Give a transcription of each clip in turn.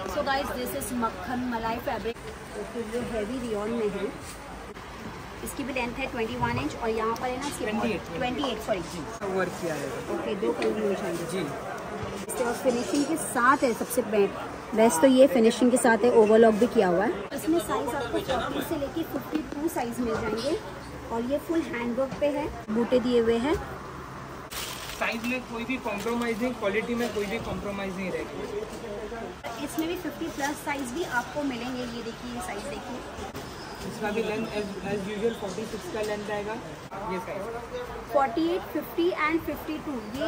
So guys this is मक्खन मलाई fabric, तो जो हैवी रियॉन में है। इसकी भी लेंथ है 21 इंच और यहाँ पर है ना 28 सॉरी वर्क किया है। ओके, 2 कलर मिल जाएंगे जी। इसके बाद फिनिशिंग के साथ है, सबसे बेस्ट तो ये फिनिशिंग के साथ है, ओवरलॉक भी किया हुआ है। इसमें साइज आपको 40 से लेके 52 साइज मिल जाएंगे और ये फुल हैंडवर्क पे है, बूटे दिए हुए हैं। साइज में कोई भी कॉम्प्रोमाइज नहीं, क्वालिटी में कोई भी कॉम्प्रोमाइज नहीं रहेगी। इसमें भी 50+ साइज भी आपको मिलेंगे। ये देखिए साइज देखिए, इसका भी लेंथ एज यूजुअल 46 का लेंथ आएगा। ये साइज 48, 50 एंड 52 ये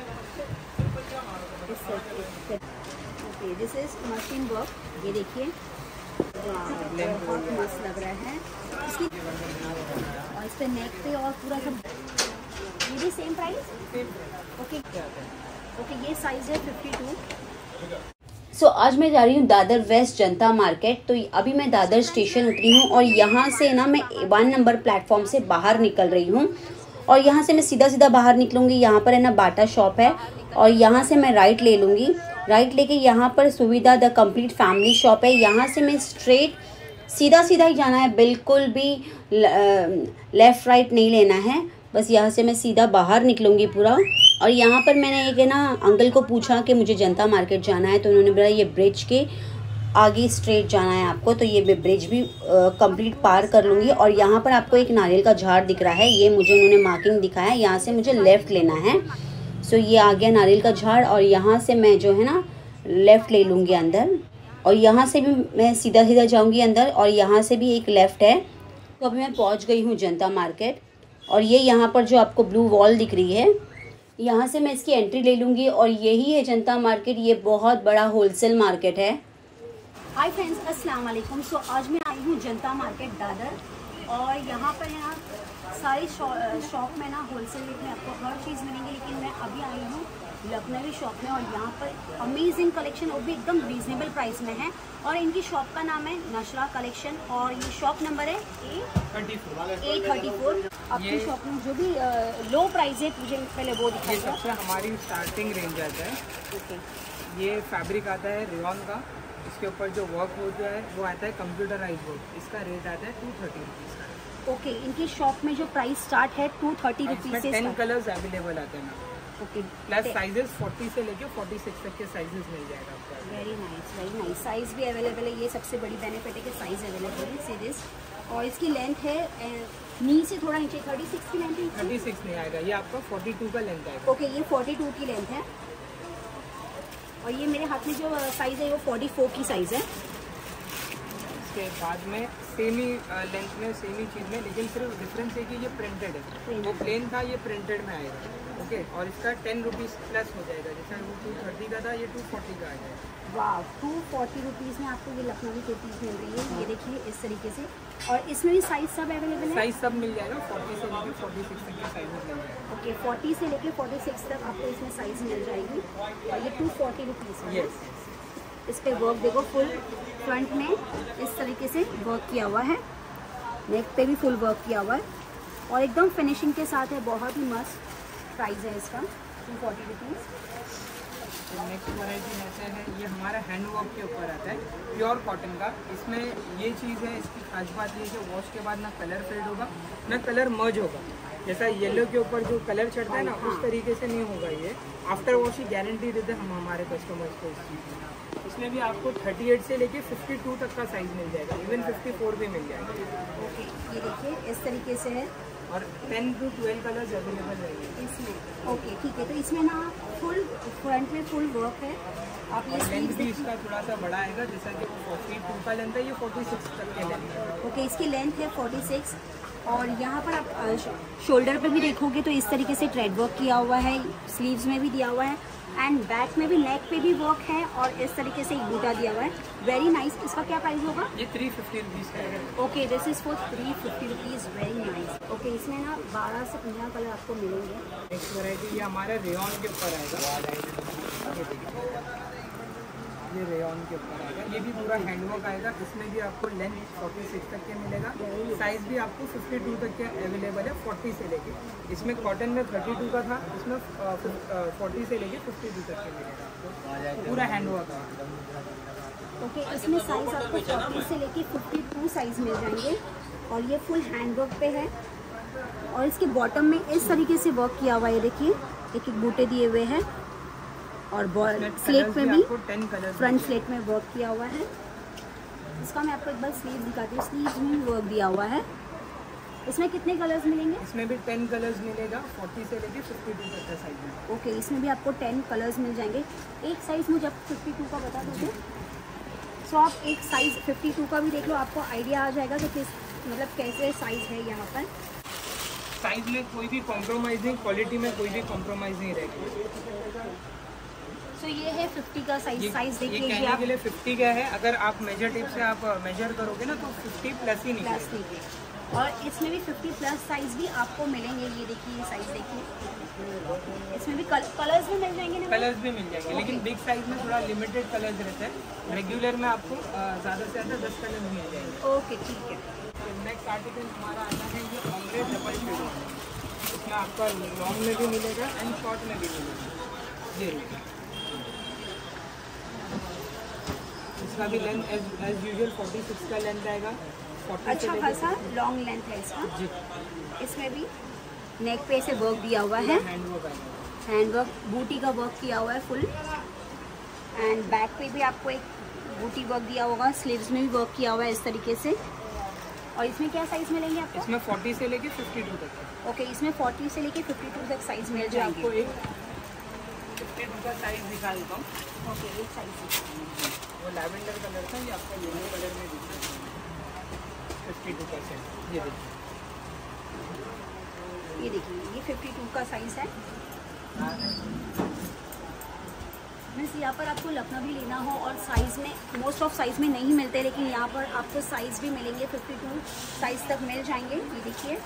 okay. This is machine work, ये देखिए बहुत मस्त लग रहा है इसकी। और इस पे नेक पे और पूरा सब ये भी सेम प्राइस। ओके ओके, ये साइज है 52। सो आज मैं जा रही हूँ दादर वेस्ट जनता मार्केट। तो अभी मैं दादर स्टेशन उतरी हूँ और यहाँ से ना मैं 1 नंबर प्लेटफॉर्म से बाहर निकल रही हूँ और यहाँ से मैं सीधा बाहर निकलूँगी। यहाँ पर है ना बाटा शॉप है और यहाँ से मैं राइट ले लूँगी। राइट लेके यहाँ पर सुविधा द कंप्लीट फैमिली शॉप है। यहाँ से मैं स्ट्रेट सीधा ही जाना है, बिल्कुल भी लेफ़्ट राइट नहीं लेना है। बस यहाँ से मैं सीधा बाहर निकलूँगी पूरा। और यहाँ पर मैंने एक है ना अंकल को पूछा कि मुझे जनता मार्केट जाना है, तो उन्होंने बोला ये ब्रिज के आगे स्ट्रेट जाना है आपको। तो ये ब्रिज भी कंप्लीट पार कर लूँगी। और यहाँ पर आपको एक नारियल का झाड़ दिख रहा है, ये मुझे उन्होंने मार्किंग दिखाया, यहाँ से मुझे लेफ़्ट लेना है। सो ये आ गया नारियल का झाड़ और यहाँ से मैं जो है ना लेफ़्ट ले लूँगी अंदर और यहाँ से भी मैं सीधा जाऊँगी अंदर और यहाँ से भी एक लेफ़्ट है। तो अभी मैं पहुँच गई हूँ जनता मार्केट और ये यहाँ पर जो आपको ब्लू वॉल दिख रही है, यहाँ से मैं इसकी एंट्री ले लूँगी और यही है जनता मार्केट। ये बहुत बड़ा होलसेल मार्केट है। हाय फ्रेंड्स, अस्सलाम वालेकुम। सो आज मैं आई हूँ जनता मार्केट दादर और यहाँ पर है ना सारी शॉप में ना होलसेल रेट में आपको हर चीज़ मिलेंगी। लेकिन मैं अभी आई हूँ लखनवी शॉप में और यहाँ पर अमेजिंग कलेक्शन वो भी एकदम रीजनेबल प्राइस में है। और इनकी शॉप का नाम है नशरा कलेक्शन और ये शॉप नंबर है A34। आपकी शॉप में जो भी लो प्राइस है मुझे पहले वो दिखाइए। सबसे हमारी स्टार्टिंग रेंज आता है। ओके, ये फैब्रिक आता है रेयॉन का, इसके ऊपर जो वर्क होता है वो आता है कंप्यूटराइज वर्क। इसका रेट आता है 230 रुपीज़। ओके, इनकी शॉप में जो प्राइस स्टार्ट है 230 रुपीज़ से 10 कलर्स अवेलेबल आते हैं। ओके, प्लस साइजेस 40 से लेके 46 तक के साइजेस मिल जाएगा आपको। Very nice. साइज़ भी अवेलेबल है, ये सबसे बड़ी बेनिफिट है कि साइज़ अवेलेबल है सीरीज। और इसकी लेंथ है नी से थोड़ा नीचे 36 की लेंथ है। 36 नहीं आएगा, ये आपका 42 का लेंथ आएगा। ओके, ये 42 की लेंथ है और ये मेरे हाथ में जो साइज़ है वो 44 की साइज़ है। इसके बाद में सेम ही लेंथ में सेम ही चीज़ में, लेकिन सिर्फ डिफरेंस है कि ये प्रिंटेड है, वो प्लेन था, ये प्रिंटेड में आएगा। ओके, और इसका 10 रुपीज़ प्लस हो जाएगा। जैसे वो 230 का था, ये 240 का आ जाएगा। वाह, 240 रुपीज़ में आपको ये लखनवी कुर्तीज़ मिल रही है। ये देखिए इस तरीके से। और इसमें भी साइज सब अवेलेबल है, साइज सब मिल जाएगा। 40 से लेके 46 तक के साइज मिल जाएगा। ओके, 40 से लेके 46 तक आपको इसमें साइज़ मिल जाएगी और ये 240 रुपीज़ है। यस, इस पे वर्क देखो, फुल फ्रंट में इस तरीके से वर्क किया हुआ है, नेक पे भी फुल वर्क किया हुआ है और एकदम फिनिशिंग के साथ है। बहुत ही मस्त प्राइस है इसका, 240 रुपीज़। नेक्स्ट वैरायटी ऐसा है, ये हमारा हैंड वर्क के ऊपर आता है, प्योर कॉटन का। इसमें ये चीज़ है, इसकी खास बात ये है कि वॉश के बाद ना कलर फेड होगा ना कलर मर्ज होगा। जैसा येलो के ऊपर जो कलर चढ़ता है ना, उस तरीके से नहीं होगा। ये आफ्टर वॉश की गारंटी देते हैं हम हमारे कस्टमर्स को इस चीज़ में। इसमें भी आपको 38 से लेके 52 तक का साइज़ मिल जाएगा, इवन 54 भी मिल जाएगा। ओके, ये देखिए इस तरीके से है और 10 to 12 कलर्स अवेलेबल रहेंगे इसमें। ओके, ठीक है। तो इसमें ना फुल फ्रंट में फुल वर्क है। आप ये लेंथ भी इसका थोड़ा सा बड़ा आएगा, जैसा कि 42 का लेंथ है, ये 46 तक के लेंथ है। ओके, इसकी लेंथ है 46 और यहाँ पर आप शोल्डर पे भी देखोगे तो इस तरीके से थ्रेड वर्क किया हुआ है, स्लीव्स में भी दिया हुआ है एंड बैक में भी नेक पे भी वर्क है और इस तरीके से एक बूटा दिया हुआ है। Very nice. इसका क्या प्राइस होगा? ये 350 रुपीज़ का है। Okay, this is for 350 rupees. Very nice. Okay, इसमें ना 12 से 15 कलर आपको मिलेंगे। नेक्स्ट वैरायटी ये हमारा रेयॉन के ऊपर आएगा। ये रेयॉन के ऊपर आएगा, ये भी पूरा हैंडवर्क आएगा। इसमें भी आपको लेंथ 46 तक के मिलेगा, साइज़ भी आपको 52 तक के अवेलेबल है, 40 से लेके। इसमें कॉटन में 32 का था, इसमें 40 से लेके 52 तक के मिलेगा आपको। पूरा हैंडवर्क है। ओके, इसमें साइज आपको 40 से लेके 52 साइज मिल जाएंगे और ये फुल हैंड वर्क पे है और इसके बॉटम में इस तरीके से वर्क किया हुआ है। ये देखिए एक एक बूटे दिए हुए हैं और स्लेट में भी फ्रंट स्लेट में वर्क किया हुआ है। इसका मैं आपको एक बार स्लीव दिखाती हूँ, स्लीव में वर्क दिया हुआ है। इसमें कितने कलर्स मिलेंगे? इसमें भी 10 कलर्स मिलेगा, 40 से लेके 52 तक का साइज में। ओके, इसमें भी आपको 10 कलर्स मिल जाएंगे। एक साइज़ मुझे आप 52 का बता दोगे? सो आप एक साइज़ 52 का भी देख लो, आपको आइडिया आ जाएगा कि किस मतलब कैसे साइज़ है यहाँ पर। साइज में कोई भी कॉम्प्रोमाइज़ नहीं, क्वालिटी में कोई भी कॉम्प्रोमाइज़ नहीं रहेगी। सो ये है 50 का साइज़ देखिए। ये कहने के लिए 50 का है, अगर आप मेजर टेप से आप मेजर करोगे ना तो 50 प्लस ही नहीं। और इसमें भी 50 प्लस साइज भी आपको मिलेंगे। ये देखिए ये साइज देखिए, इसमें भी कलर्स भी मिल जाएंगे ना? कलर्स भी मिल जाएंगे, लेकिन बिग साइज में थोड़ा लिमिटेड कलर्स रहता है। रेगुलर में आपको ज़्यादा से ज़्यादा 10 कलर मिल जाएंगे। ओके ठीक है। नेक्स्ट आर्टिकल हमारा आता है ये ऑमलेट डबल शेड वाला। इसमें आपका लॉन्ग में भी मिलेगा एंड शॉर्ट में भी मिलेगा। ये इसका भी लेंथ एज यूजुअल 46 का लेंथ आएगा। अच्छा खासा लॉन्ग लेंथ है इसका जी। इसमें भी नेक पे से वर्क दिया हुआ है, हैंड वर्क बूटी का वर्क किया हुआ है फुल, एंड बैक पे भी आपको एक बूटी वर्क दिया होगा। स्लीव्स में भी वर्क किया हुआ है इस तरीके से। और इसमें क्या साइज मिलेंगे आपको? इसमें 40 से लेके 52 तक। ओके, इसमें 40 से लेके 52 तक साइज मिल जाएंगे। आपको एक 52 का साइज दिखा देता हूँ। ओके, एक साइज वो लैवेंडर कलर था, ये आपको येलो कलर में दिख रहा है। 52%। ये देखिए ये 52 का साइज है। मीन्स यहाँ पर आपको लखनवी लेना हो और साइज़ में मोस्ट ऑफ साइज़ में नहीं मिलते, लेकिन यहाँ पर आपको साइज़ भी मिलेंगे 52 साइज़ तक मिल जाएंगे। ये देखिए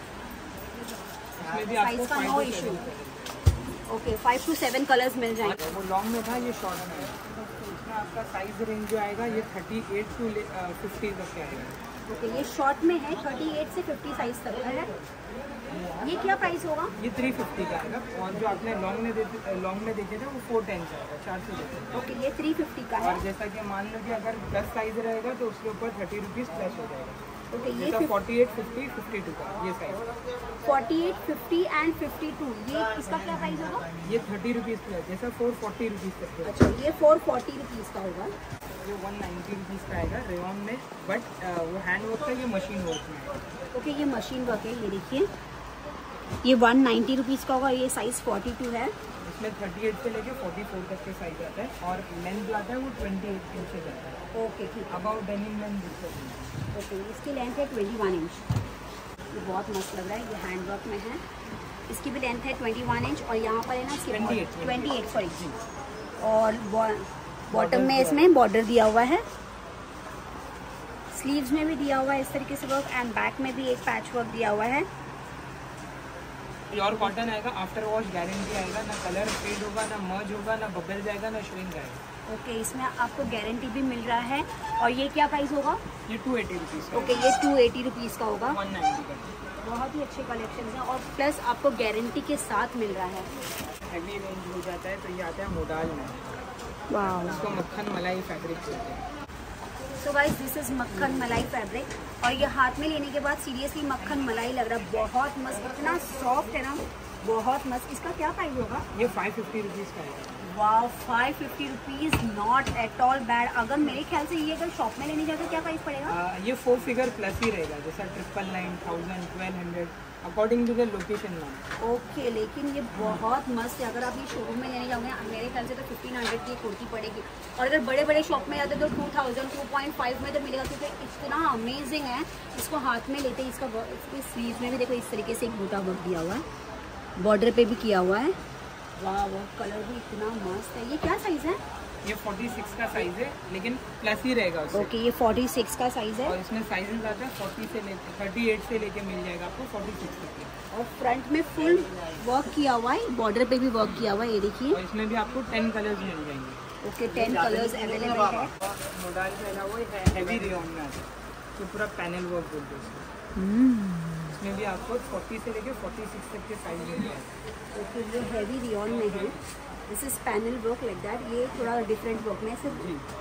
साइज़ का no issue. Okay, 5 to 7 colours मिल जाएंगे। वो लॉन्ग में था, ये शॉर्ट में है। इसमें आपका साइज रेंज जो आएगा ये 38 to 50 तक का आएगा। ओके, ये शॉर्ट में है, 38 से 50 साइज तक का है। ये क्या प्राइस होगा? ये 350 का आएगा और जो आपने लॉन्ग में देखे थे वो 410 का आएगा, 400 देते। ओके, ये 350 का है। और जैसा कि मान लो कि अगर 10 साइज रहेगा तो उसके ऊपर 30 रुपीज़ प्लस हो जाएगा। ओके, ये 48, 50, 52 का ये साइज। 48, 50 एंड 52, ये इसका क्या प्राइस होगा? ये 30 रुपीज़ प्लस, जैसा 440 रुपीज़ तक। अच्छा, ये 440 रुपीज़ का होगा। ये 190 रुपीज़ का आएगा रेयॉन में, बट वो हैंड वर्क है, ये मशीन वर्क में है। ओके, ये मशीन वर्क है। ये देखिए ये 190 रुपीज़ का होगा। ये साइज़ 42 है। इसमें 38 से लेके 44 तक के साइज आता है और लेंथ जो आता है वो 28 इंच से जाता है। ओके ठीक है। About denim length. ओके, इसकी लेंथ है 21 इंच। ये बहुत मस्त लग रहा है, ये हैंड वर्क में है। इसकी भी लेंथ है 21 इंच और यहाँ पर है ना इसकी 28 सॉरी। और बॉटम में इसमें बॉर्डर दिया हुआ है, स्लीव्स में भी दिया हुआ है इस तरीके से वर्क, एंड बैक में भी एक पैच वर्क दिया हुआ है। प्योर कॉटन आएगा, आफ्टर वॉश गारंटी आएगा, ना कलर फेड होगा, ना मर्ज होगा, ना बबल जाएगा, ना श्रिंक आएगा। ओके, इसमें आपको गारंटी भी मिल रहा है। और ये क्या प्राइस होगा? ये 280 रुपीज़। ओके, ये 280 रुपीज़ का होगा। 190 का। बहुत ही अच्छे कलेक्शन हैं और प्लस आपको गारंटी के साथ मिल रहा है। हैवी रेंज हो जाता है तो ये आता है मोडाल में। वाह, इसको मक्खन मलाई फैब्रिक कहते हैं। सो गाइस दिस इज मक्खन मलाई फैब्रिक और ये हाथ में लेने के बाद सीरियसली मक्खन मलाई लग रहा है। बहुत मस्त, इतना सॉफ्ट है ना, बहुत मस्त। इसका क्या प्राइस होगा? ये 550 रुपीज़ का है। वाह, 550 rupees, not at all bad. अगर मेरे ख्याल से ये अगर शॉप में लेने जाए तो क्या प्राइस पड़ेगा? ये 4 फिगर प्लस ही रहेगा, जैसा 999, 1000, 1200 अकॉर्डिंग टू द लोकेशन नाम। ओके, लेकिन ये बहुत मस्त है। अगर आप ये शोरूम में लेने जाओगे मेरे ख्याल से तो 1500 की कुर्ती पड़ेगी, और अगर बड़े बड़े शॉप में जाते तो 2000, 2.5 में तो मिलेगा, क्योंकि इतना अमेजिंग है। इसको हाथ में लेते ही इसके स्लीव में भी देखो इस तरीके से एक बूटा वर्क दिया हुआ है, बॉर्डर पे भी किया हुआ है। वाह, वो कलर भी इतना मस्त है। ये क्या साइज़ है? ये 46 का साइज है, लेकिन प्लस ही रहेगा उससे। ओके, ये 46 का साइज है और इसमें साइजेस आता है 40 से लेके 38 से लेके मिल जाएगा आपको 46 तक। और फ्रंट में फुल वर्क किया हुआ है, बॉर्डर पे भी वर्क किया हुआ है। ये देखिए, और इसमें भी आपको 10 कलर्स मिल जाएंगे। ओके, 10 कलर्स अवेलेबल है। मोडाल जो है ना वो हैवी रेयॉन में आता है, तो पूरा पैनल वर्क बोलते हैं उसको। इसमें भी आपको 40 से लेके 46 तक के साइज मिल जाएगा। ओके, ये हैवी रेयॉन में है। This is panel work like that. ये थोड़ा डिफरेंट वर्क में सिर्फ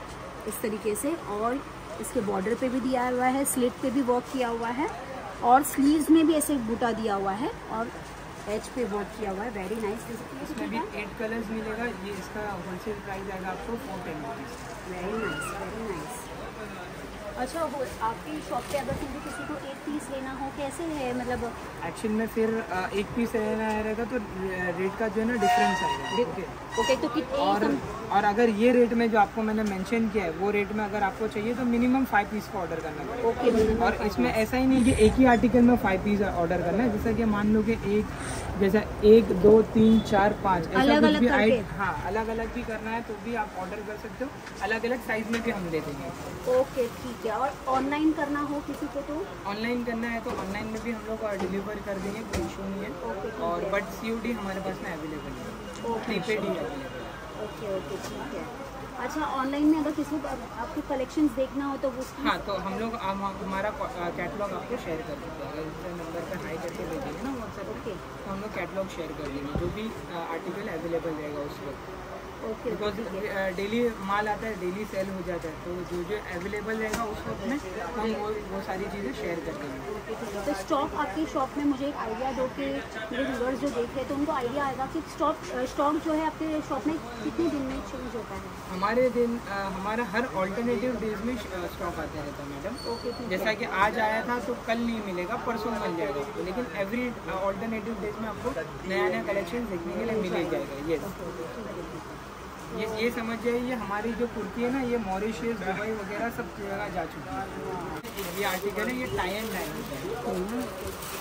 इस तरीके से, और इसके बॉर्डर पे भी दिया हुआ है, स्लिट पे भी वर्क किया हुआ है, और स्लीव्स में भी ऐसे बूटा दिया हुआ है, और एज पे वर्क किया हुआ है। Very nice. इसमें भी 8 कलर्स मिलेगा। ये इसका होलसेल प्राइस आएगा आपको 410 rupees. Very nice, very nice. अच्छा, वो आपकी शॉप पे अगर मुझे किसी को एक पीस लेना हो, कैसे है मतलब? एक्चुअल में फिर एक पीस लेना रहेगा तो रेट का जो है ना डिफरेंस आएगा। ओके, तो कितने? और अगर ये रेट में जो आपको मैंने मेंशन किया है वो रेट में अगर आपको चाहिए तो मिनिमम 5 पीस का ऑर्डर करना पड़ेगा। ओके। और इसमें ऐसा ही नहीं कि एक ही आर्टिकल में 5 पीस ऑर्डर करना है। जैसा कि मान लो कि जैसा 1 2 3 4 5 अलग अलग करके, हाँ अलग अलग भी करना है तो भी आप ऑर्डर कर सकते हो। अलग अलग साइज में भी हम दे देंगे। ओके, ठीक है। और ऑनलाइन करना हो किसी को तो? ऑनलाइन करना है तो ऑनलाइन में भी हम लोग डिलीवर कर देंगे, कोई इशू नहीं है। और बट COD हमारे पास में अवेलेबल है, प्रीपेड ही अवेलेबल है। ओके, ठीक है। अच्छा, ऑनलाइन में अगर किसी को आपके कलेक्शंस देखना हो तो वो? हाँ, तो हम लोग हमारा कैटलॉग आपको शेयर कर देंगे। अगर इस नंबर पर हाई करके भेजेंगे ना व्हाट्सएप पे, तो हम लोग कैटलॉग शेयर कर देंगे, जो भी आर्टिकल अवेलेबल रहेगा उस वक्त। ओके, बिकॉज डेली माल आता है, डेली सेल हो जाता है, तो जो अवेलेबल रहेगा उस वक्त में हम वो सारी चीज़ें शेयर कर देंगे। तो स्टॉक आपकी शॉप में मुझे एक आइडिया दो कि मेरे व्यूअर्स जो देख रहे हैं तो उनको आइडिया आएगा कि स्टॉक जो है आपके शॉप में कितने दिन में चेंज होता है? हमारा हर ऑल्टरनेटिव डेज में स्टॉक आता रहता है मैडम। ओके, जैसा कि आज आया था तो कल नहीं मिलेगा, परसों मिल जाएगा आपको, लेकिन एवरी ऑल्टरनेटिव डेज में आपको नया नया कलेक्शन देखने के लिए मिल ही जाएगा। ये समझ जाइए, ये हमारी जो कुर्ती है ना, ये मॉरिशस, दुबई वगैरह सब जगह जा चुकी है। ये आर्टिकल है, ये टाई एंड डाई में है।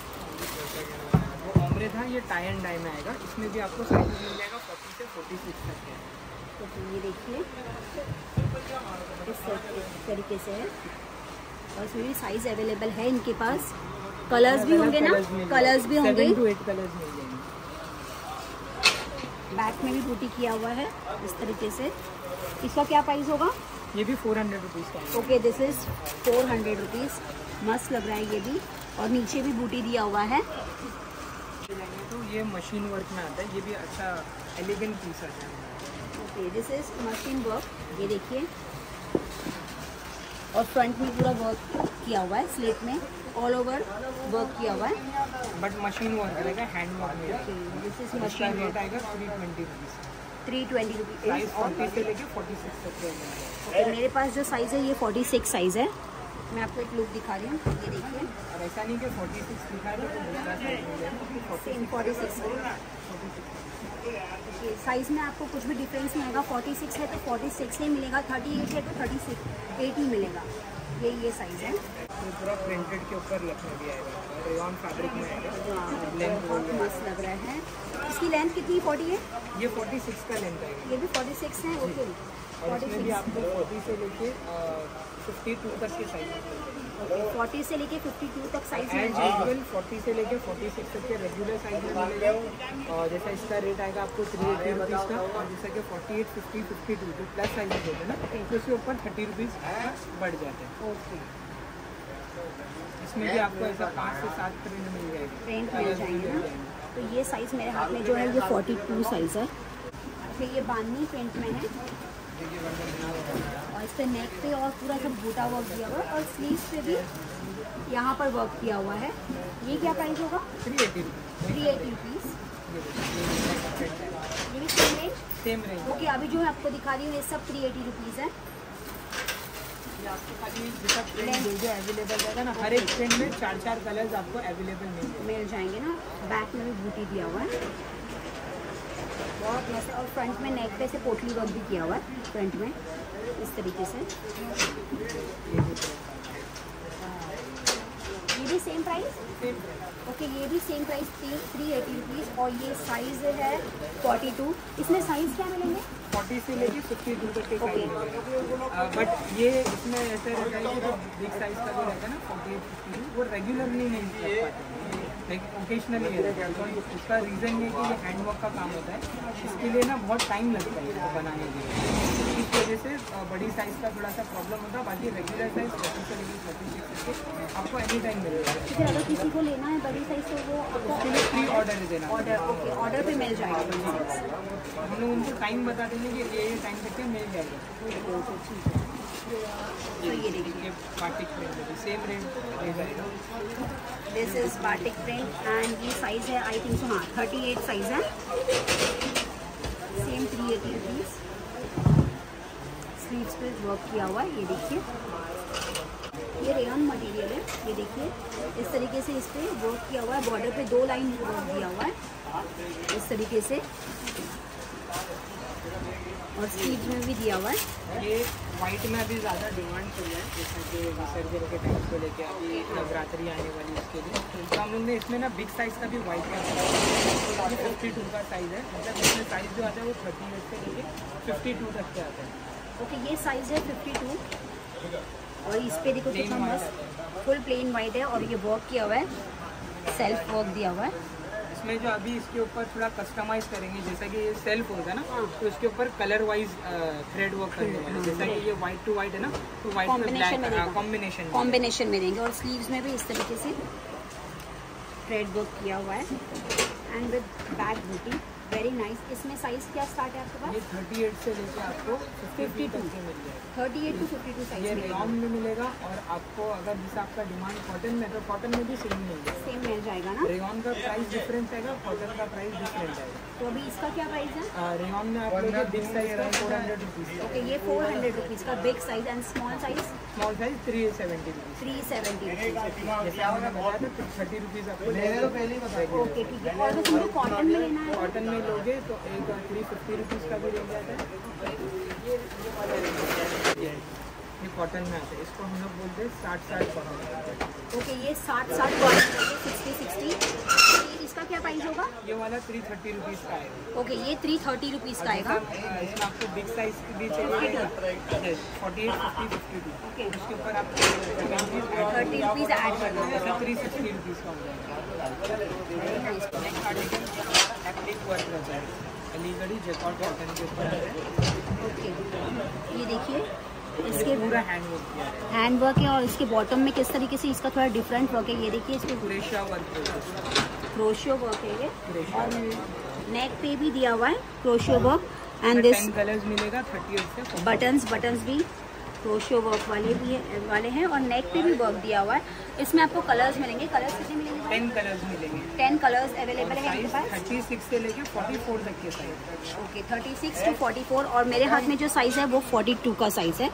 वो ओमरे था, ये टाई एंड डाई में आएगा। इसमें भी आपको साइज मिल जाएगा 40 से 46 तक है। तो ये देखिए इस तरीके से है, और इसमें भी साइज अवेलेबल है इनके पास। कलर्स भी होंगे ना? कलर्स भी होंगे, 7 to 8 कलर्स मिल जाएंगे। बैक में भी बूटी किया हुआ है इस तरीके से। इसका क्या प्राइस होगा? ये भी 400 रुपीज़ का है। Okay, this is 400 rupees. मस्त लग रहा है ये भी, और नीचे भी बूटी दिया हुआ है। तो ये मशीन वर्क में आता है, ये भी अच्छा एलिगेंट पीस आता है। Okay, this is machine work. ये देखिए, और फ्रंट में पूरा वर्क किया हुआ है, स्लेट में ऑल ओवर वर्क किया हुआ है, बट मशीन वर्क रहेगा, हैंड वर्क में। दिस इज इसका मशीन रेट वर्क। आएगा 320 रुपीज़। 320 रुपीज़। साइज 40 से लेके 46 तक के हैं। ओके, मेरे पास जो साइज़ है ये 46 साइज़ है। मैं आपको एक लुक दिखा रही हूँ, ये देखिए। और ऐसा नहीं कि 46 दिखा रहे तो दूसरा साइज मिल जाएगा। सेम 46 साइज़ में आपको कुछ भी डिफरेंस नहीं आएगा। 46 है तो 46 ही मिलेगा, 38 है तो 38 ही मिलेगा। ये साइज़ है। तो पूरा प्रिंटेड के ऊपर लखनऊ भी आएगा, रेयॉन फैब्रिक में आएगा। लेंथ बहुत मस्त लग रहा है। इसकी लेंथ कितनी? 40 है? ये 46 का लेंथ आएगा। ये भी 46 है। ओके, और इसमें भी आपको 40 से लेके 52 तक के साइज। 40 से लेके 52 तक साइज मिल एज जाएगा। यूजुअल 40 से लेके 46 तक के रेगुलर साइज में मिलेगा। और जैसा इसका रेट आएगा आपको 380 रुपीज़ का, और जैसा कि 48, 50, 52 जो प्लस साइज होते हैं ना, तो उसके ऊपर 30 रुपीज़ बढ़ जाते हैं। ओके, इसमें भी आपको ऐसा 5 से 7 प्रिंट मिल जाएगा, प्रिंट मिल जाएंगे ना। तो ये साइज़ मेरे हाथ में जो है ये 42 साइज़ है। फिर ये बांधनी प्रिंट में है, और इस पे नेक पे और पूरा सब बूटा वर्क दिया हुआ है, और स्लीव्स पे भी यहाँ पर वर्क किया हुआ है। ये क्या प्राइस होगा? 380 रुपीज़। ये भी सेम रेंज। ओके, अभी जो है आपको दिखा रही हूँ ये सब 380 रुपीज़ है। ये आपको खाली जैसा प्रिंट जो अवेलेबल रहेगा ना, हर एक प्रिंट में 4-4 कलर्स आपको अवेलेबल मिल जाएंगे ना। बैक में भी बूटी दिया हुआ है, बहुत मस्त। और फ्रंट में नेक पे से पोटली वर्क भी किया हुआ है फ्रंट में इस तरीके से। ये भी सेम प्राइस? ओके, ये भी सेम प्राइस 380 रुपीज़। और ये साइज़ है 42। इसमें साइज़ क्या मिलेंगे? 40 से लेके 52 तक के साइज मिलेगा। बट ये इसमें ऐसा रहता है कि जो बिग साइज का जो रहता है ना 48, 52, वो रेगुलरली नहीं कर पाते, लेकिन ओकेजनली रहता है। उसका रीज़न ये कि ये हैंडवर्क का काम होता है, इसके लिए ना बहुत टाइम लगता है इसको बनाने के लिए। इस वजह से बड़ी साइज़ का थोड़ा सा प्रॉब्लम होता है। बाकी रेगुलर साइज 40 से लेके 36 तक आपको एनी टाइम मिलेगा। फिर अगर किसी को लेना है बड़ी साइज़ तो वो आपको उसके लिए फ्री ऑर्डर देना। ऑर्डर, ओके, ऑर्डर पे मिल जाएगा। हम लोग उनको टाइम बता देंगे कि ये टाइम तक के मिल जाएगा। ठीक है। तो ये देखिए बाटिक प्रिंट सेम रेंज रहेगा। This is batik print and ये साइज है आई थिंक सो हाँ 38 साइज है, सेम 380 रुपीज़। स्लीव्स पे वर्क किया हुआ है, ये देखिए ये रेयन मटेरियल है, ये देखिए इस तरीके से इस पे वर्क किया हुआ है, बॉर्डर पे 2 लाइन वर्क दिया हुआ है इस तरीके से, और स्लीव्स में भी दिया हुआ है। ये वाइट में अभी ज़्यादा डिमांड चल रहा है, जैसे कि विसर्जन के टाइम को लेके अभी नवरात्रि आने वाली उसके लिए, तो हम लोग ने इसमें ना बिग साइज़ का भी वाइट का 52 का साइज़ है, मतलब इसमें साइज़ जो आता है वो 38 से लेके 52 तक के आता है। ओके ये साइज़ है 52 और इस पे देखो कितना मस्त फुल प्लेन वाइट है और ये वर्क किया हुआ है, सेल्फ वर्क दिया हुआ है। इसमें जो अभी इसके ऊपर थोड़ा कस्टमाइज करेंगे, जैसा कि ये सेल्फ होगा है ना, तो इसके ऊपर कलर वाइज थ्रेड वर्क करने वाले, जैसा कि ये वाइट टू वाइट है ना, तो वाइट में ब्लैक कॉम्बिनेशन में देंगे, और स्लीव्स में भी इस तरीके से थ्रेड वर्क किया हुआ है एंड विद बैक बूटी, वेरी नाइस। इसमें साइज क्या स्टार्ट है आपके पास? ये 38 से लेके आपको 52 तक के मिल जाएगा, 38 to 52 साइज ये रेयन में मिलेगा। और आपको अगर जैसे आपका डिमांड कॉटन में, तो कॉटन में भी सेम मिलेगा, सेम मिल जाएगा ना। रेयन का प्राइस डिफरेंस आएगा, कॉटन का प्राइस डिफरेंट आएगा। तो अभी इसका क्या प्राइस है? रेयन में आप लोग बिग साइज का 400 रुपीज़, ओके ये 400 रुपीज़ का big size and small size 370 rupees, 370 rupees. जैसे आपने बताया था 30 रुपीज़ आपको। ओके ठीक है, और अगर तुमको कॉटन में लेना है कॉटन में लोगे तो एक 350 रुपीज़ का भी रेंज आता है। ये कॉटन में आता है, इसको हम लोग बोलते हैं 60 कॉटन। ओके ये 60 कॉटन 60 इसका क्या प्राइस होगा? ये वाला 330 रुपीज़ का है। ओके ये 330 रुपीज़ का आएगा। इसमें आपको बिग साइज भी चाहिए 48, 50, 52। ओके उसके ऊपर आप 30 रुपीज़ ऐड कर दो। 360 रुपीज़ का हो जाएगा। नेक्स्ट आर्टिकल एप्लिक वर्क रहता है, अलीगढ़ी जैकॉट कॉटन के ऊपर है। ओके ये देखिए इसके पूरा हैंड वर्क किया है, हैंड वर्क है, और इसके बॉटम में किस तरीके से इसका थोड़ा डिफरेंट वर्क है, ये देखिए इसके क्रोशिया वर्क, क्रोशियो वर्क है ये, और नेक पे भी दिया हुआ है crochet work and this 10 colours मिलेगा 38 से। बटन्स भी क्रोशियो वर्क वाले हैं और नेक पे भी वर्क दिया हुआ है। इसमें आपको कलर्स मिलेंगे, कलर्स कितने मिलेंगे? 10 कलर्स मिलेंगे, 10 कलर्स अवेलेबल है आपके पास। 36 से लेके 44 तक के साइज। ओके 36 to 44, और मेरे हाथ में जो साइज़ है वो 42 का साइज़ है।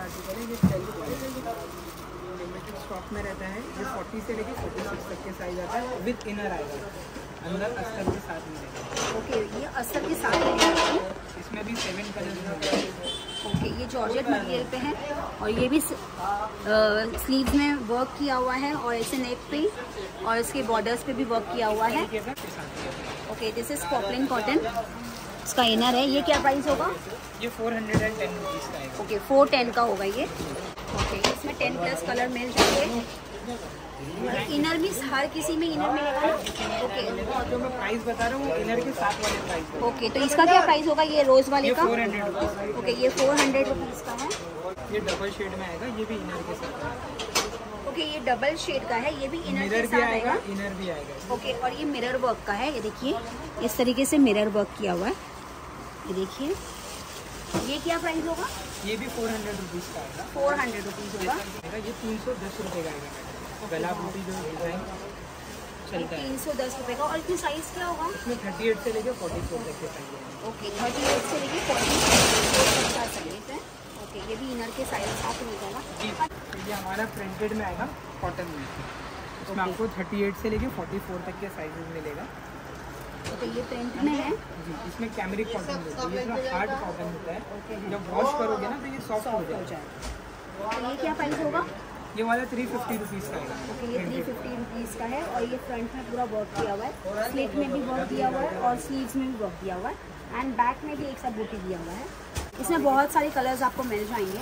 स्टॉक में रहता है, ये 40 से लेके 46 तक के साइज आता है, विद इनर आएगा, अंदर अस्तर के साथ मिलेगा। ओके ये अस्तर के साथ मिलेगा। इसमें भी 7 कलर्स मिलेंगे। ओके ये जॉर्जेट मटेरियल पे है, और ये भी स्लीव्स में वर्क किया हुआ है, और ऐसे नेक पे और इसके बॉर्डर्स पे भी वर्क किया हुआ है। Okay this is poplin cotton, इसका इनर है। ये क्या प्राइस होगा? ये 410 रुपीज़ का है। ओके 410 का होगा ये। ओके इसमें 10 प्लस कलर मिल जाएंगे। इनर भी हर किसी में इनर मिलेगा। ओके जो मैं प्राइस बता रहा हूँ इनर के साथ वाले प्राइस। ओके तो इसका क्या प्राइस होगा ये रोज वाले का? 400 रुपीज़। ओके ये 400 रुपीज़ का है। ये डबल शेड में आएगा, ये भी इनर के साथ। ओके ये डबल शेड का है, ये भी इनर के मिरर साथ भी आएगा, आएगा। इनर भी आएगा। ओके और ये मिरर वर्क का है, ये देखिए इस तरीके से मिरर वर्क किया हुआ है, ये देखिए। ये क्या प्राइस होगा? ये भी 400 रुपीज़ का आएगा। 400 रुपीज़ होगा। ये 310 रुपये का आएगा। गला बूटी जो डिज़ाइन चलता है 310 रुपये का। और इसमें साइज़ क्या होगा? इसमें 38 से लेके 44 तक के साइज है। ओके 38 से लेके 44 का साइज है। ओके ये भी इनर के साइज साथ मिल जाएगा। जी ये हमारा प्रिंटेड में आएगा कॉटन में, इसमें आपको 38 से लेके 44 तक के साइजेस मिलेगा। ओके ये प्रिंट में है जी, इसमें कैमरिक कॉटन होता है, ये थोड़ा हार्ड कॉटन होता है, जब वॉश करोगे ना तो ये सॉफ्ट हो जाएगा। तो ये क्या प्राइस होगा? ये वाला 350 रुपीज़ का है। ओके ये 350 रुपीज़ का है, और ये फ्रंट में पूरा वर्क किया हुआ है, स्लीव में भी वर्क दिया हुआ है और स्लीव्स में भी वर्क दिया हुआ है, एंड बैक में भी एक सा बूटी दिया हुआ है। इसमें बहुत सारे कलर्स आपको मिल जाएंगे,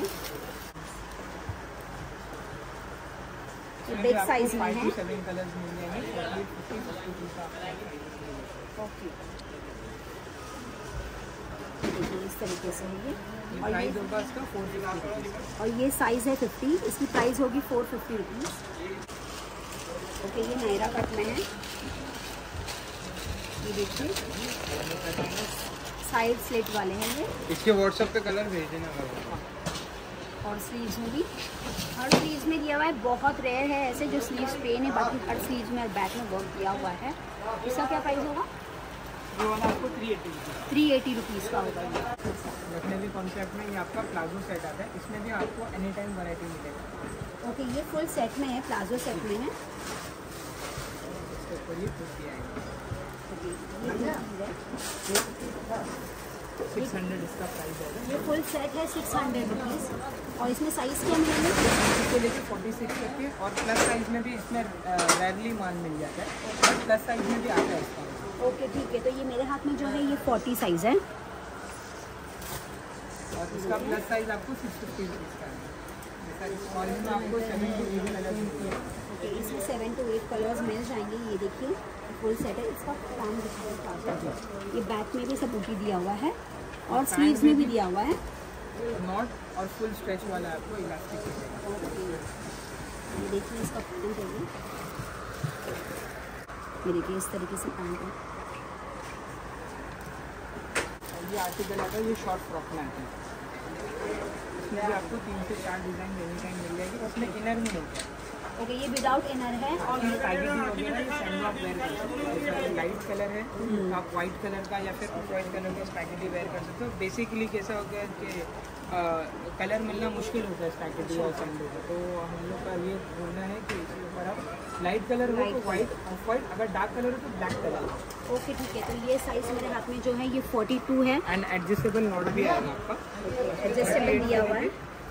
बिग साइज में है। 7 कलर्स मिल जाएंगे। ओके इस तरीके से है ये, और ये प्राइस होगा इसका 450 रुपीज़। और ये साइज़ है 50, इसकी प्राइस होगी 450 रुपीज़। ओके ये नायरा कट में है, ये देखिए साइड स्लिट वाले हैं ये। इसके व्हाट्सएप पे कलर भेज देना। और स्लीव्स में भी, हर स्लीव्स में दिया हुआ है। बहुत रेयर है ऐसे जो स्लीव्स प्लेन है, बाकी हर स्लीव्स में और बैक में वर्क दिया हुआ है। इसका क्या प्राइस होगा? ये वाला आपको 380 रुपीज़ का होगा। लखनवी कॉन्सेप्ट में ये आपका प्लाजो सेट आता है, इसमें भी आपको एनी टाइम वैरायटी मिलेगा। ओके, ये फुल सेट में है, प्लाजो सेट में है। इसके ऊपर ये कुर्ती आएगी, 600 इसका प्राइस है। ये फुल सेट है 600 रुपीज़। और इसमें साइज़ क्या मिलेंगे? इसको लेके 46 तक के, और प्लस साइज में भी इसमें रेयरली माल मिल जाता है, और प्लस साइज में भी आता है इसका। ओके ठीक है, तो ये मेरे हाथ में जो है ये 40 साइज़ है, और इसका प्लस साइज आपको 650 रुपीज़ का है। जैसा इस स्मॉल में आपको 7 to 8 कलर मिलते हैं। ओके, इसमें 7 to 8 कलर्स मिल जाएंगे। ये देखिए फुल सेट है, इसका पैन दिखाया, ये बैक में भी सब बूटी दिया हुआ है और स्लीव्स में भी दिया हुआ है। नॉट और फुल स्ट्रेच वाला आपको इलास्टिक मिलेगा। ओके, ये देखिए इसका पैंट है, ये देखिए इस तरीके से पैंट है। ये आर्टिकल आता है, ये शॉर्ट फ्रॉक में आता है, इसमें भी आपको 3 से 4 डिज़ाइन एनी टाइम मिल जाएगी। उसमें इनर में होता है। ओके, ये विदाउट इनर है। और ये पैकेजिंग वगैरह ये सैंडो आप वेयर कर सकते हो। जैसा लाइट कलर है तो आप वाइट कलर का या फिर ऑफ वाइट कलर का स्पैगेटी वेयर कर सकते हो। बेसिकली कैसा हो गया कि कलर मिलना मुश्किल होता है स्पैगेटी और सैंडो का, तो हम लोग का ये बोलना है कि इसके ऊपर आप लाइट कलर हो तो वाइट, ऑफ वाइट, अगर डार्क कलर हो तो ब्लैक कलर। ओके ठीक है, तो ये साइज़ मेरे हाथ में जो है ये 42 है। एंड एडजस्टेबल नॉट भी आएगा आपका, एडजस्टेबल दिया हुआ है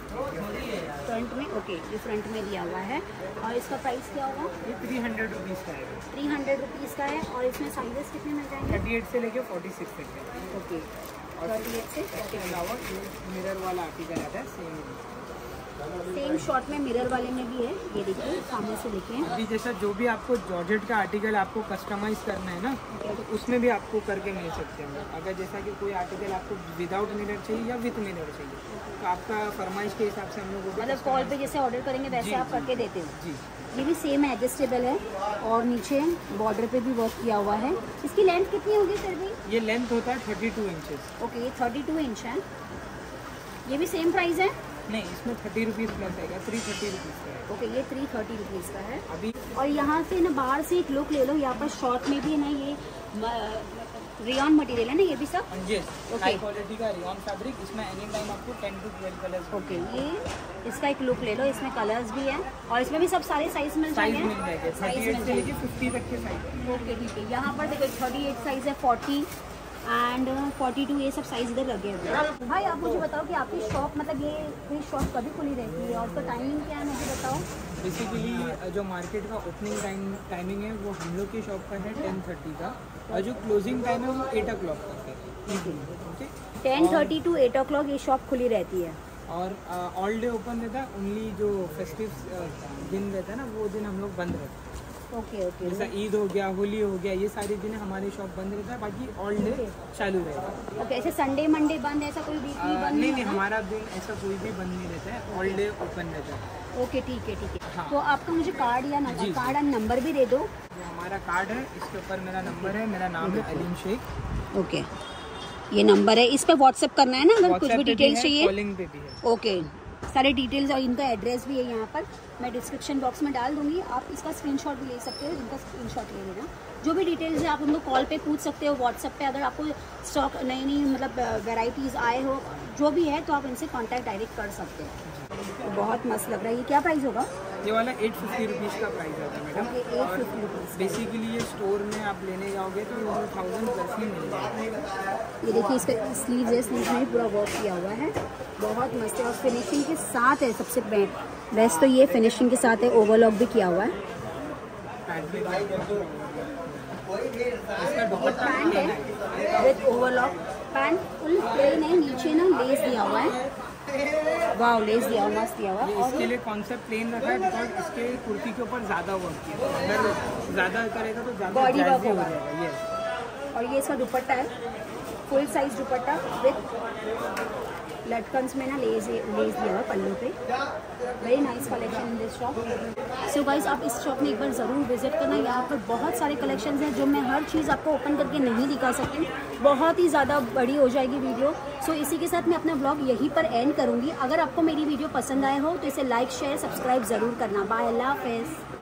फ्रंट में। ओके, ये फ्रंट में दिया हुआ है। और इसका प्राइस क्या होगा? ये 300 रुपीज़ का है। 300 रुपीज़ का है। और इसमें साइजेस कितने मिल जाएंगे? 38 से लेके 46 तक है। ओके, और 38 से इसके अलावा ये मिरर वाला आर्टिकल आता है, सेम शॉर्ट में मिरर वाले में भी है। ये देखिए सामने से देखें। अभी जैसा जो भी आपको जॉर्जेट का आर्टिकल आपको कस्टमाइज करना है ना, तो उसमें भी आपको करके मिल सकते हैं। अगर जैसा कि कोई आर्टिकल आपको विदाउट मिरर चाहिए या विथ मिरर चाहिए, तो आपका फरमाइश के हिसाब से हम लोग मतलब कॉल पे जैसे ऑर्डर करेंगे वैसे आप करके देते हो? जी। ये भी सेम एडजस्टेबल है और नीचे बॉर्डर पे भी वर्क किया हुआ है। इसकी लेंथ कितनी होगी सर भी? ये लेंथ होता है 32 इंचेस। ओके, ये 32 इंच है। ये भी सेम प्राइस है? नहीं, इसमें 30 रुपीज़ प्लस आएगा, 330 रुपीज़ का है। ओके, ये 330 रुपीज़ का है अभी। और यहाँ से ना बाहर से एक लुक ले लो। यहाँ पर शॉर्ट में भी ना ये रेयॉन मटेरियल है ना, ये भी सब? जी, हाई क्वालिटी का रेयॉन फैब्रिक। इसमें एनी टाइम आपको 10 to 12 कलर्स। ओके, ये इसका एक लुक ले लो। इसमें कलर्स भी हैं और इसमें भी सब सारे साइज मिल जाएंगे। साइज मिल जाएंगे, 38 से लेके 50 तक के साइज। ओके ठीक है, यहाँ पर देखो 38 साइज है, 40 एंड 42, ये सब साइज इधर लगे हुए हैं। भाई आप मुझे बताओ कि आपकी शॉप मतलब ये शॉप कभी खुली रहती है और उसका टाइमिंग क्या है, मुझे बताओ। बेसिकली जो मार्केट का ओपनिंग टाइमिंग है वो हम लोग की शॉप का है 10:30 का, और जो क्लोजिंग टाइम है वो 8 o'clock तक है। ओके, 10:30 to 8 o'clock ये शॉप खुली रहती है। और ऑल डे ओपन रहता है। ओनली जो फेस्टिव दिन रहता है ना, वो दिन हम लोग बंद रहते हैं। ओके ओके, जैसा ईद हो गया, होली हो गया, ये सारे दिन हमारी शॉप बंद रहता है, बाकी ऑल डे चालू रहता है। ओके, ऐसे संडे मंडे बंद, ऐसा कोई वीकली बंद नहीं, हमारा दिन ऐसा कोई भी बंद नहीं रहता है, ऑल डे ओपन रहता है। ओके ठीक है ठीक है। हाँ। तो आपका मुझे कार्ड या कार्ड एंड नंबर भी दे दो। ये हमारा कार्ड है, इसके ऊपर मेरा नंबर है, मेरा नाम है अलीम शेख। ओके, ये नंबर है, इस पे व्हाट्सएप करना है ना अगर कुछ भी डिटेल्स चाहिए? कॉलिंग पे भी है। ओके, सारे डिटेल्स और इनका एड्रेस भी है यहाँ पर, मैं डिस्क्रिप्शन बॉक्स में डाल दूंगी। आप इसका स्क्रीनशॉट भी ले सकते हो, इनका स्क्रीनशॉट ले लेना। जो भी डिटेल्स है आप उनको कॉल पे पूछ सकते हो, व्हाट्सएप पे। अगर आपको स्टॉक नई मतलब वेराइटीज़ आए हो जो भी है तो आप इनसे कांटेक्ट डायरेक्ट कर सकते हो। तो बहुत मस्त लग रहा है। ये क्या प्राइस होगा? ये वाला 850 रुपीज़ का प्राइस आता है मैडम। 850 रुपीज़। बेसिकली ये स्टोर में आप लेने जाओगे तो 1000 प्लस ही मिल जाएगा। ये देखिए इसका स्लीव है, स्लीव में भी पूरा वर्क किया हुआ है, बहुत मस्त है और फिनिशिंग के साथ है। सबसे बेस्ट तो ये फिनिशिंग के साथ है, ओवरलॉक भी किया हुआ है। इसका दुपट्टा पैंट है with overlock, pant full plain है, नीचे ना लेस दिया हुआ है। वाह, लेस दिया हुआ, मस्त दिया हुआ। ये इसके लिए कॉन्सेप्ट प्लेन रखा है बिकॉज इसके कुर्ती के ऊपर ज़्यादा वर्क किया है। अगर ज़्यादा करेगा तो ज़्यादा बॉडी वर्क हो होगा। जाएगा। यस। और ये इसका दुपट्टा है, फुल साइज दुपट्टा विद लटकन्स में ना लेस दिया हुआ पल्लू पे। Very nice collection in this shop. So guys आप इस शॉप में एक बार ज़रूर विजिट करना। यहाँ पर बहुत सारे कलेक्शंस हैं जो मैं हर चीज़ आपको ओपन करके नहीं दिखा सकती, बहुत ही ज़्यादा बड़ी हो जाएगी वीडियो। सो इसी के साथ मैं अपना ब्लॉग यहीं पर एंड करूँगी। अगर आपको मेरी वीडियो पसंद आए हो तो इसे लाइक शेयर सब्सक्राइब ज़रूर करना। बाय, अल्लाह हाफिज़।